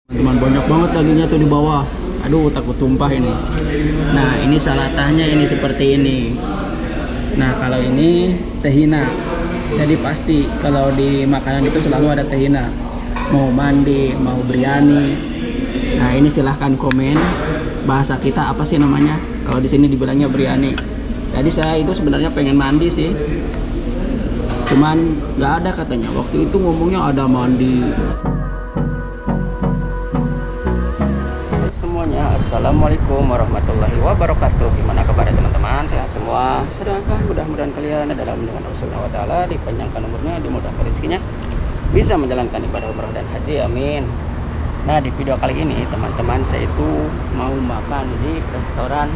Teman banyak banget dagingnya tuh di bawah. Aduh, takut tumpah ini. Nah, ini salatahnya ini seperti ini. Nah, kalau ini tehina. Jadi pasti kalau di makanan itu selalu ada tehina. Mau mandi, mau biryani. Nah, ini silahkan komen bahasa kita apa sih namanya. Kalau di sini dibilangnya biryani. Jadi saya itu sebenarnya pengen mandi sih. Cuman nggak ada katanya. Waktu itu ngomongnya ada mandi. Assalamualaikum warahmatullahi wabarakatuh. Gimana kabar teman-teman? Sehat semua? Sedangkan mudah-mudahan kalian dalam lindungan Allah Subhanahu wa taala, dipanjangkan umurnya, dimudahkan rezekinya, bisa menjalankan ibadah umrah dan haji, amin. Nah, di video kali ini teman-teman, saya itu mau makan di restoran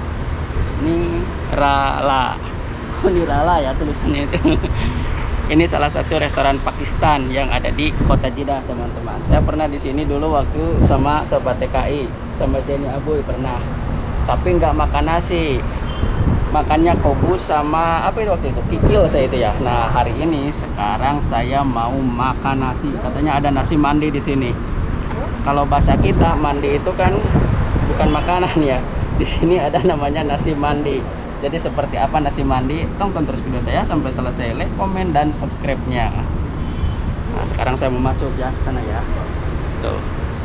Nirala. Oh, Nirala ya tulisannya itu. Ini salah satu restoran Pakistan yang ada di Kota Jeddah, teman-teman. Saya pernah di sini dulu waktu sama sobat TKI, sama Jenny Abuy pernah. Tapi nggak makan nasi, makannya kobus sama apa itu waktu itu, kikil saya itu ya. Nah, hari ini sekarang saya mau makan nasi. Katanya ada nasi mandi di sini. Kalau bahasa kita mandi itu kan bukan makanan ya. Di sini ada namanya nasi mandi. Jadi seperti apa nasi mandi? Tonton terus video saya sampai selesai, like, komen, dan subscribe-nya. Nah, sekarang saya mau masuk ya sana ya. Tuh.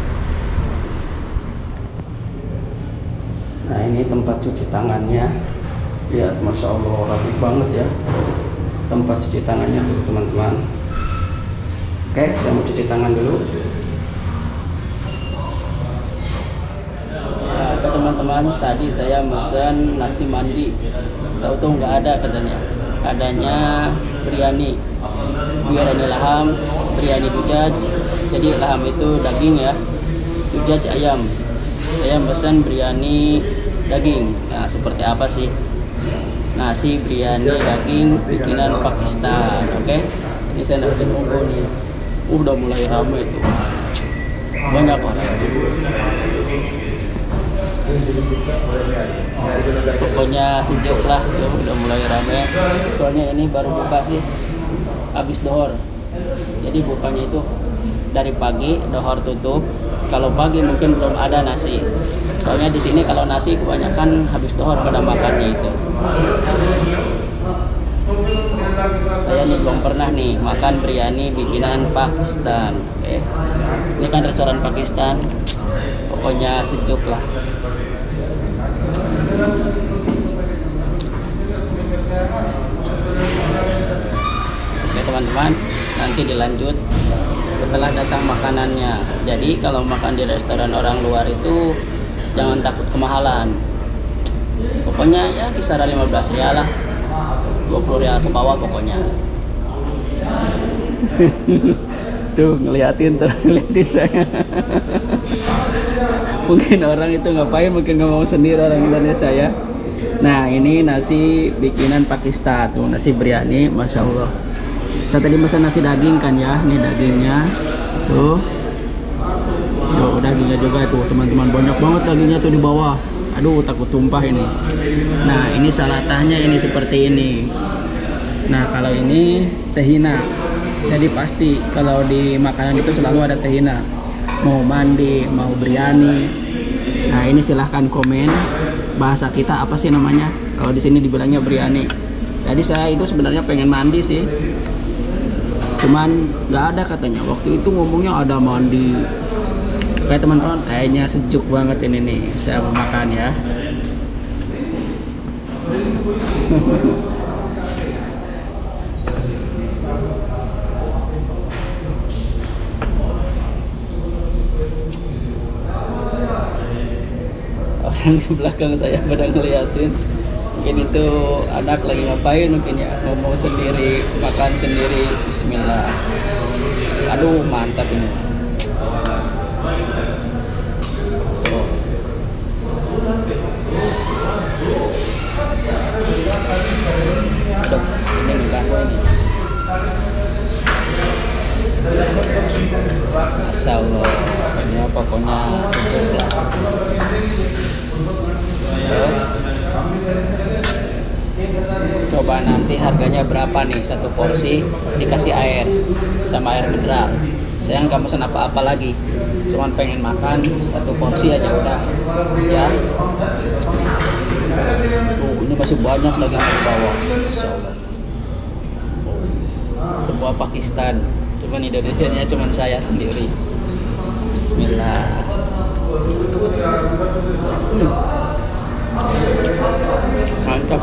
Nah, ini tempat cuci tangannya. Lihat, masya Allah, rapi banget ya. Tempat cuci tangannya tuh, teman-teman. Oke, saya mau cuci tangan dulu. Teman-teman, tadi saya pesan nasi mandi, tahu-tahu nggak ada katanya. Adanya biryani laham, biryani dujaj. Jadi laham itu daging ya, dujaj ayam. Saya pesan biryani daging. Nah, seperti apa sih nasi biryani daging bikinan Pakistan? Oke, ini saya nanti nunggu nih. Udah mulai ramai tuh, banyak orang. Pokoknya sejuk lah tuh, udah mulai rame. Soalnya ini baru buka sih habis dohor. Jadi bukanya itu dari pagi, dohor tutup. Kalau pagi mungkin belum ada nasi. Soalnya di sini kalau nasi kebanyakan habis dohor pada makannya itu. Saya nih belum pernah nih makan biryani bikinan Pakistan. Oke. Ini kan restoran Pakistan. Pokoknya sejuk lah. Oke teman-teman, nanti dilanjut setelah datang makanannya. Jadi kalau makan di restoran orang luar itu jangan takut kemahalan. Pokoknya ya kisaran 15 rial lah, 20 rial ke bawah pokoknya. Tuh ngeliatin saya. Mungkin orang itu ngapain, mungkin nggak mau sendiri orang Indonesia ya. Nah, ini nasi bikinan Pakistan tuh, nasi biryani, masya Allah. Saya tadi pesan nasi daging kan ya, ini dagingnya tuh. Tuh dagingnya juga tuh, teman-teman, banyak banget dagingnya tuh di bawah. Aduh, takut tumpah ini. Nah, ini salatahnya ini seperti ini. Nah, kalau ini tehina. Jadi pasti kalau di makanan itu selalu ada tehina. Mau mandi, mau biryani. Nah, ini silahkan komen bahasa kita apa sih namanya. Kalau di sini dibilangnya biryani. Jadi saya itu sebenarnya pengen mandi sih. Cuman nggak ada katanya. Waktu itu ngomongnya ada mandi. Kayak teman-teman, kayaknya sejuk banget ini nih. Saya mau makan ya. Orang di belakang saya pada ngeliatin, mungkin itu anak lagi ngapain mungkin ya, ngomong sendiri, makan sendiri. Bismillah. Aduh, mantap ini. Aduh, ini mengganggu ini. Masya Allah, ini pokoknya sejuk lah. Coba nanti harganya berapa nih satu porsi, dikasih air sama air mineral. Saya nggak pesan apa-apa lagi. cuman pengen makan satu porsi aja udah ya. Ini masih banyak lagi yang di bawah. Masya Allah. Sebuah Pakistan, cuman Indonesia nya cuman saya sendiri. Bismillah. Mantap.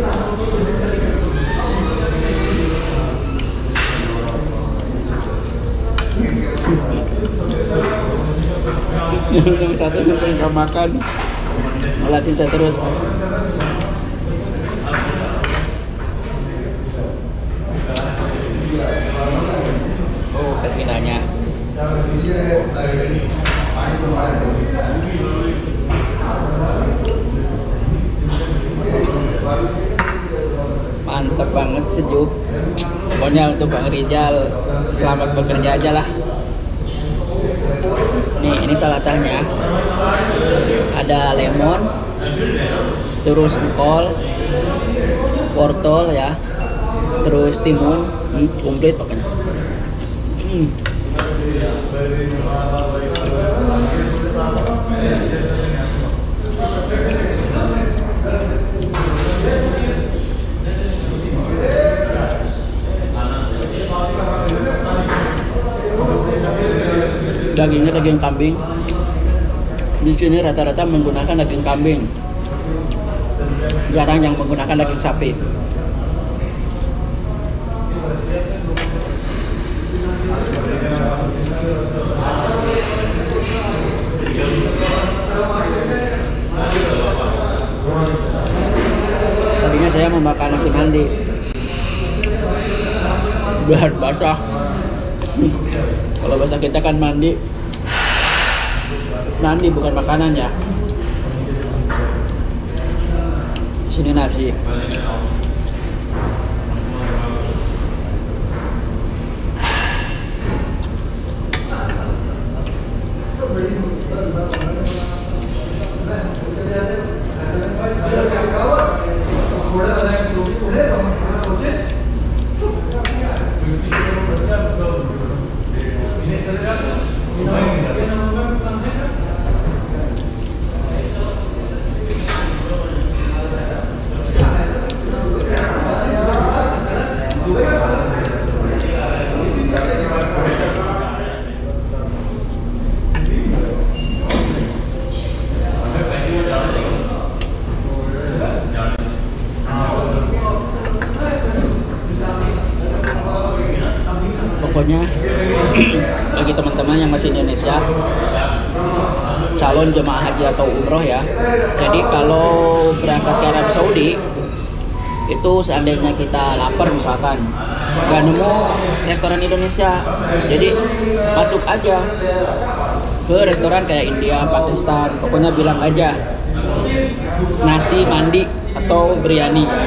Yang satu sampai nggak makan, ngeliatin saya terus. Oh, tequilanya. Mantap banget, sejuk. Pokoknya untuk Bang Rizal, selamat bekerja aja lah. Nih, ini salatahnya. Ada lemon, terus engkol, wortel ya, terus timun, komplit pokoknya. Dagingnya daging kambing. Di sini rata-rata menggunakan daging kambing. Jarang yang menggunakan daging sapi. Tadinya saya mau makan nasi mandi, biar basah. Kalau bahasa kita kan mandi bukan makanan ya. Di sini nasi. Pokoknya bagi teman-teman yang masih Indonesia, calon jemaah haji atau umroh ya, jadi kalau berangkat ke Arab Saudi itu seandainya kita lapar misalkan nggak nemu restoran Indonesia, jadi masuk aja ke restoran kayak India, Pakistan, pokoknya bilang aja nasi mandi atau biryani ya.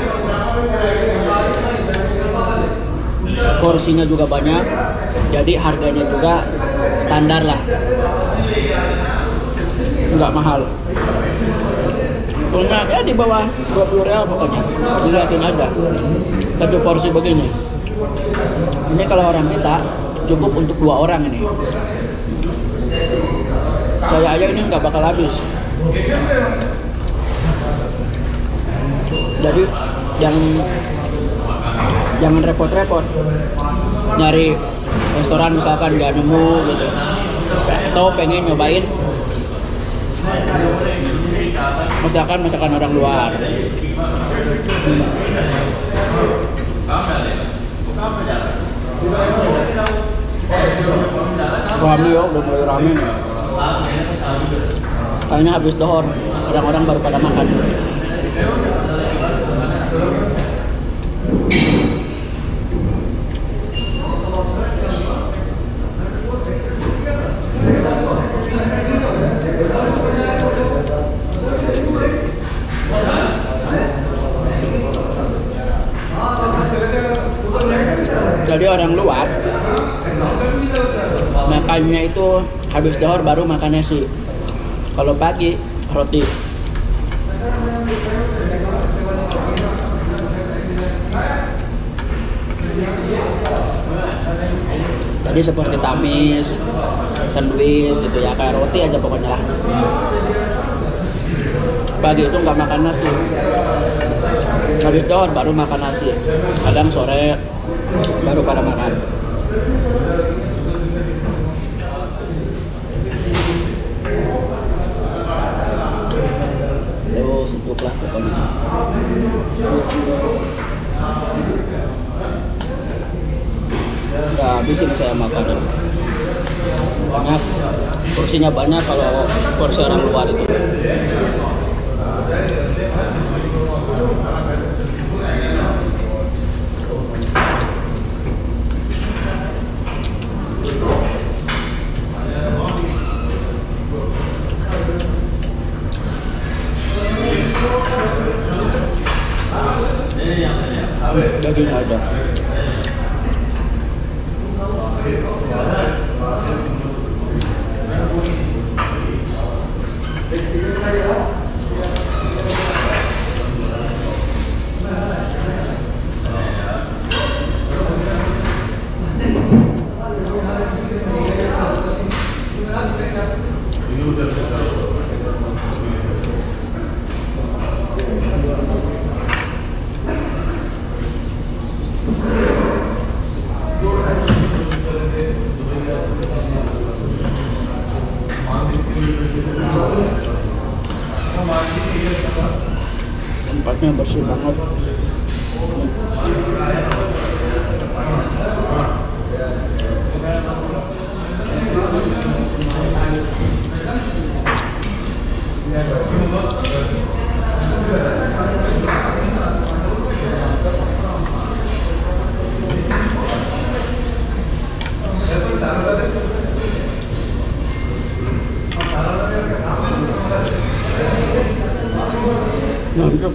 Porsinya juga banyak, jadi harganya juga standar lah, nggak mahal. Pokoknya ya di bawah 20 real pokoknya, dilihatin aja. Satu porsi begini. Ini kalau orang minta cukup untuk 2 orang ini. Saya aja ini nggak bakal habis. Jadi jangan repot-repot nyari restoran misalkan nggak nemu gitu, atau pengen nyobain masakan orang luar. Rame ya, udah mulai rame nih. Kayaknya habis dohor, orang-orang baru pada makan. Jadi orang luar makannya itu habis dohor baru makan nasi. Kalau pagi roti. Jadi seperti tamis, sandwich gitu ya, kayak roti aja pokoknya lah. Pagi itu nggak makan nasi, habis dohor baru makan nasi. Kadang sore baru pada makan. Yo, sejuk lah pokoknya. Udah habis ini saya makan. Banyak, porsinya banyak kalau porsi orang luar itu. Daging ada. Tempatnya bersih banget. Mantap.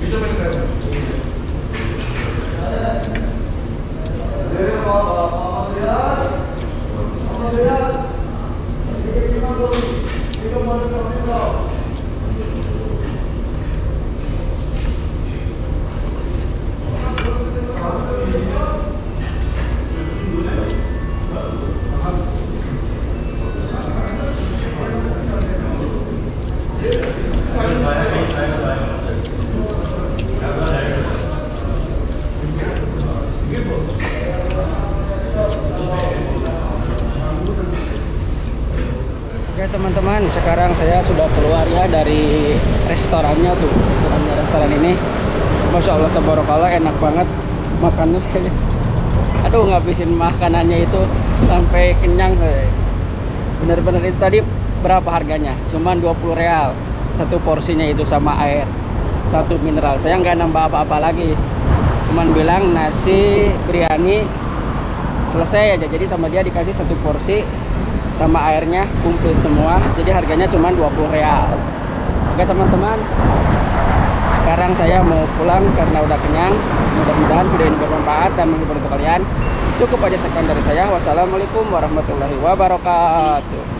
Oke teman-teman, sekarang saya sudah keluar ya dari restorannya tuh, restoran ini. Masya Allah, tabarakallah, enak banget makannya sekali. Aduh, ngabisin makanannya itu sampai kenyang. Bener-bener. Itu tadi berapa harganya? Cuman 20 real satu porsinya itu, sama air satu mineral. Saya nggak nambah apa-apa lagi, cuman bilang nasi biryani selesai aja. Jadi sama dia dikasih satu porsi sama airnya komplit semua, jadi harganya cuma 20 real. Oke teman-teman, sekarang saya mau pulang karena udah kenyang. Mudah-mudahan video ini bermanfaat dan menghibur untuk kalian. Cukup aja sekian dari saya. Wassalamualaikum warahmatullahi wabarakatuh.